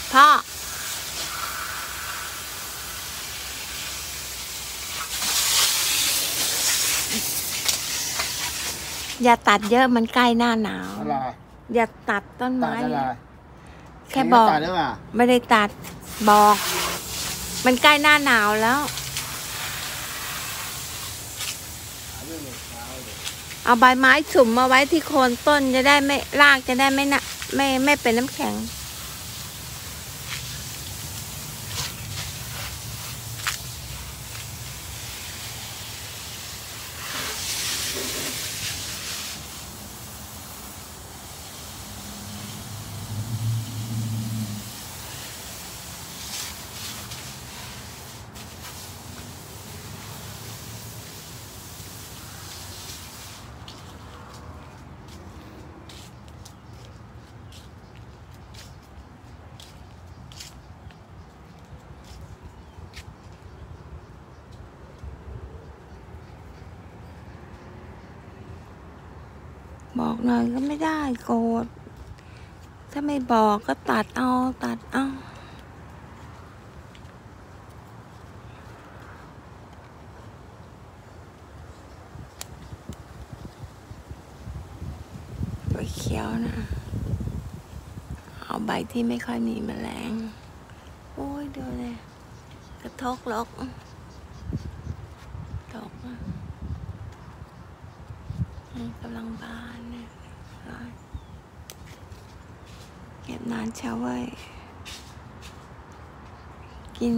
พ่ออย่าตัดเยอะมันใกล้หน้าหนาวอย่าตัดต้นไม้แค่บอกไม่ได้ตัดบอกมันใกล้หน้าหนาวแล้วเอาใบไม้สุ่มมาไว้ที่โคนต้นจะได้ไม่รากจะได้ไม่เป็นน้ำแข็งบอกหน่อยก็ไม่ได้โกรธถ้าไม่บอกก็ตัดเอาใบเขียวนะเอาใบที่ไม่ค่อยมีแมลงโอ้ยดูเลยกระทกลกตกกำลังบานเนี่ยเก็บนานเช้าไว้กิน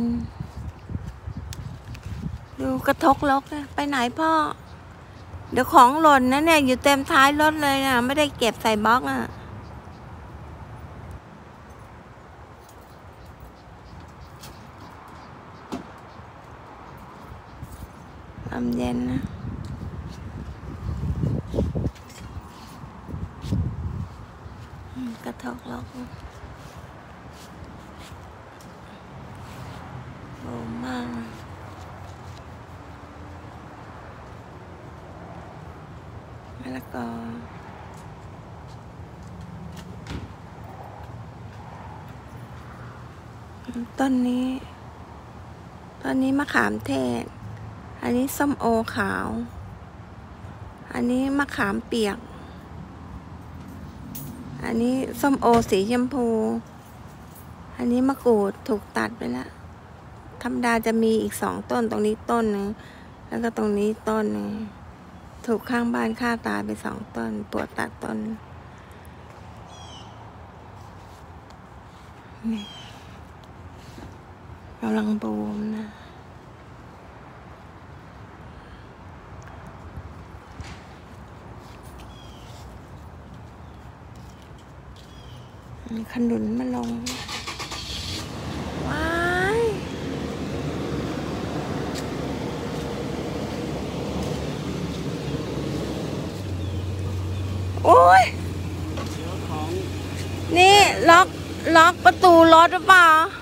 ดูกระทกลกนะไปไหนพ่อเดี๋ยวของหล่นนะเนี่ยอยู่เต็มท้ายรถเลยนะไม่ได้เก็บใส่บล็อกนะลมเย็นนะกระทกลกโอ้มากมะละกอต้นนี้มะขามเทศอันนี้ส้มโอขาวอันนี้มะขามเปียกอันนี้ส้มโอสีชมพูอันนี้มะกรูดถูกตัดไปแล้วธรรมดาจะมีอีก2 ต้นตรงนี้ต้นนึงแล้วก็ตรงนี้ต้นนึงถูกข้างบ้านฆ่าตายไป2 ต้นปวดตัดต้นนี่กำลังบูมนะขนุนมาลงว้ายโอ้ยนี่ล็อกประตูรถหรือเปล่า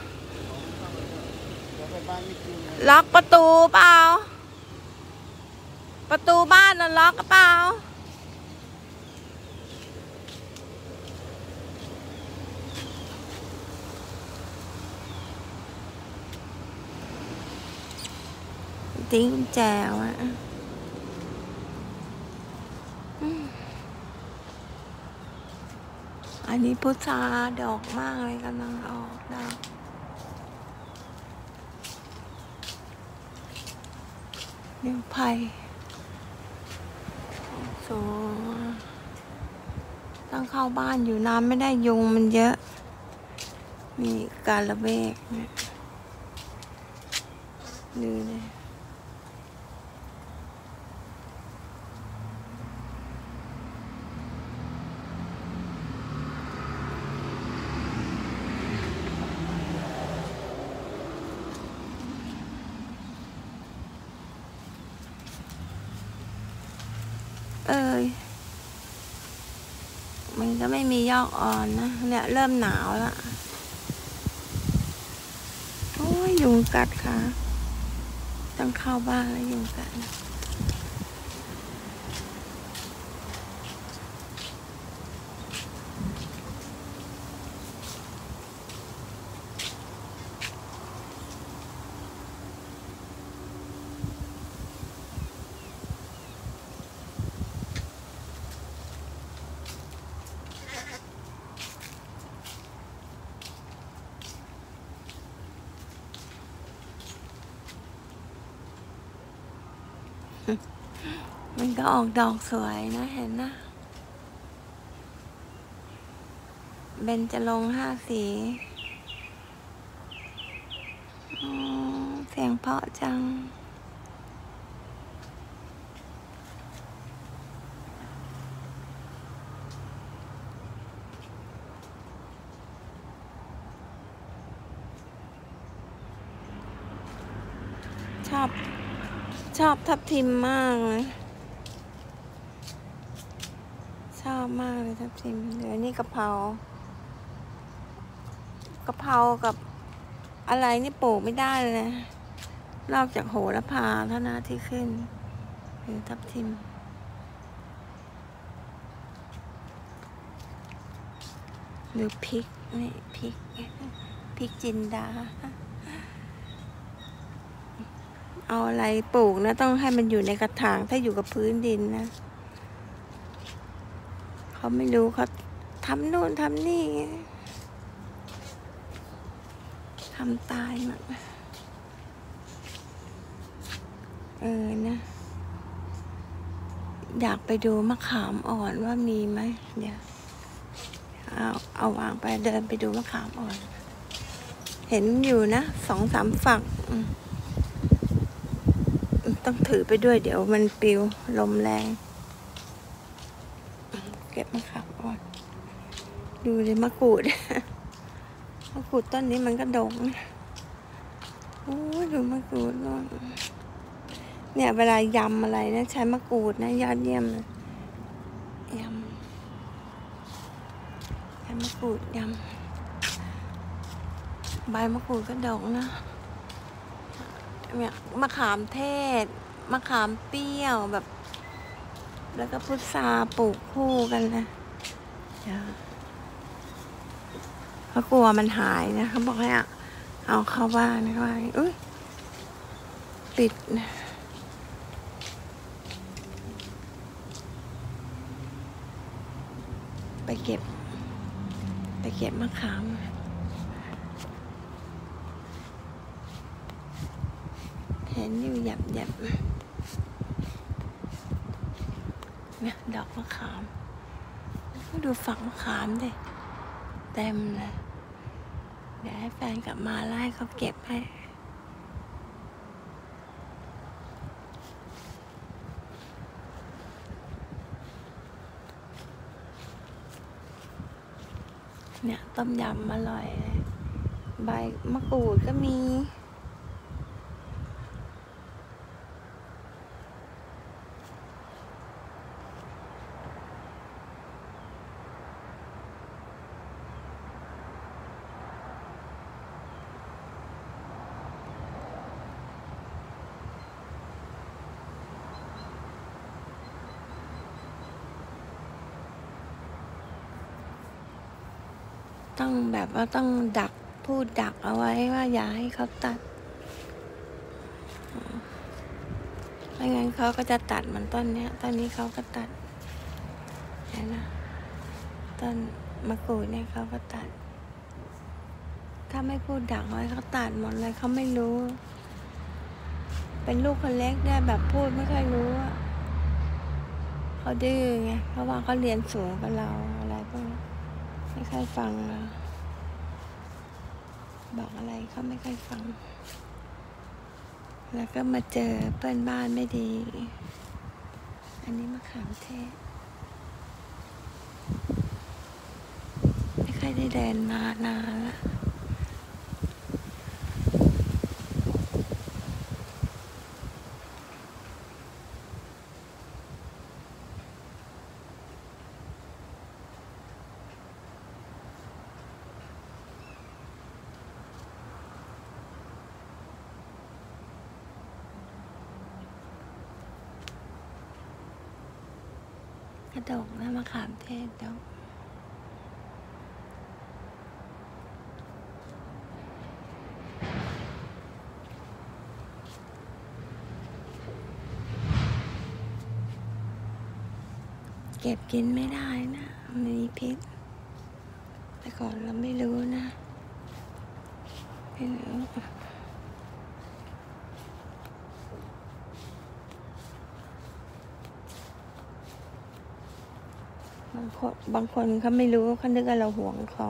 ล็อกประตูเปล่าประตูบ้านน่ะล็อกหรือเปล่าทิ้งกุญแจไว้อันนี้พุทราดอกมากเลยกำลังออกดอกนิ้วไผ่โซต้องเข้าบ้านอยู่น้ำไม่ได้ยุงมันเยอะมีกาละเบกเนี่ยดูเลยมันก็ไม่มียอดอ่อนนะเนี่ยเริ่มหนาวแล้วโอ้ยยุงกัดค่ะต้องเข้าบ้านแล้วยุงกัดมันก็ออกดอกสวยนะเห็นนะเบญจรงค์5 สีเสียงเพราะจังชอบทับทิมมากเลยชอบมากเลยทับทิมเดี๋ยวนี้กะเพรากับอะไรนี่ปลูกไม่ได้เลยนะนอกจากโหระพาเท่านั้นที่ขึ้นหรือทับทิมหรือพริกนี่พริกจินดาเอาอะไรปลูกนะต้องให้มันอยู่ในกระถางถ้าอยู่กับพื้นดินนะเขาไม่รู้เขาทำโน่นทำนี่ทำตายหมดนะอยากไปดูมะขามอ่อนว่ามีไหมเดี๋ยวเอาวางไปเดินไปดูมะขามอ่อนเห็นอยู่นะ2-3 ฝักต้องถือไปด้วยเดี๋ยวมันปลิวลมแรงเก็บมะขามอ่อนดูเลยมะกรูดต้นนี้มันก็ดกโอ้ดูมะกรูดเนี่ยเวลายำอะไรนะใช้มะกรูดนะยอดเยี่ยมเลยยำใช้มะกรูดยำใบมะกรูดก็ดกนะเนี่ยมะขามเทศมะขามเปรี้ยวแบบแล้วก็พุทราปลูกคู่กันนะเขากลัวมันหายนะเขาบอกให้เอาเข้าบ้านนะว่าอุ้ยปิดนะไปเก็บมะขามเห็นอยู่หยับเนี่ยดอกมะขามดูฝักมะขามดิเต็มเลยเดี๋ยวให้แฟนกลับมาไล่เขาเก็บให้เนี่ยต้มยำอร่อยเลยใบมะกรูดก็มีต้องแบบว่าต้องพูดดักเอาไว้ว่าอย่าให้เขาตัดไม่งั้นเขาก็จะตัดมันต้นนี้เขาก็ตัดเห็นนะต้นมะกรูดเนี่ยเขาก็ตัดถ้าไม่พูดดักไว้เขาตัดหมดเลยเขาไม่รู้เป็นลูกคนเล็กเนี่ยแบบพูดไม่ค่อยรู้เขาดื้อไงเพราะว่าเขาเรียนสูงกว่าเราอะไรพวกนี้ไม่ค่อยฟังเราบอกอะไรเขาไม่ค่อยฟังแล้วก็มาเจอเพื่อนบ้านไม่ดีอันนี้มะขามเทศไม่ค่อยได้เดินมานานละกระดกนะมะขามเทศดอกเก็บกินไม่ได้นะมีพิษแต่ก่อนเราไม่รู้นะไม่รู้บางคนเขาไม่รู้เขานึกว่าเราหวงของ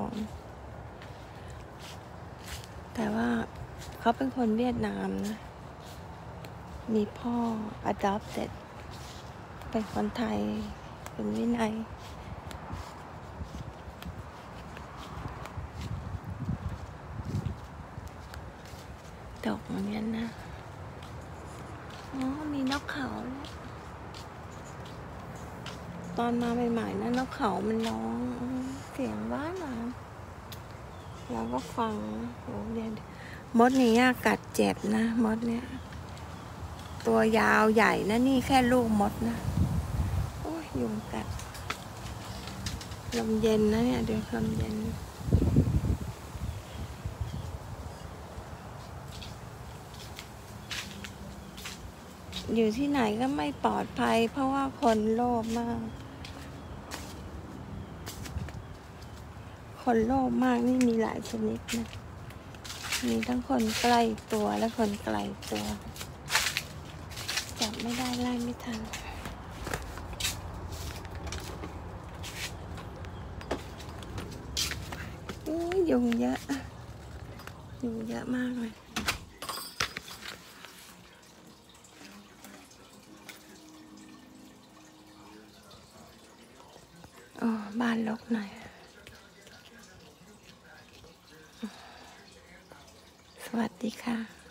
แต่ว่าเขาเป็นคนเวียดนามนะ มีพ่อ adopted เป็นคนไทย เป็นวินัยตกเหมือนกันนะ อ๋อ มีนกเขาแล้วตอนมาใหม่ๆนะนกเขามันร้องเสียงบ้านเราก็ฟังโหเดี๋ยวมดนี่กัดเจ็บนะมดเนี่ย ตัวยาวใหญ่นะนี่แค่ลูกมดนะ โอ้ยยุงกัดลมเย็นนะเนี่ยเดี๋ยวลมเย็นอยู่ที่ไหนก็ไม่ปลอดภัยเพราะว่าคนโลภมาก คนโลภมากนี่มีหลายชนิดนะ มีทั้งคนใกล้ตัวและคนไกลตัว จับไม่ได้ไล่ไม่ทันยุงเยอะ ยุงเยอะมากเลยอ๋อบ้านรกหน่อย สวัสดีค่ะ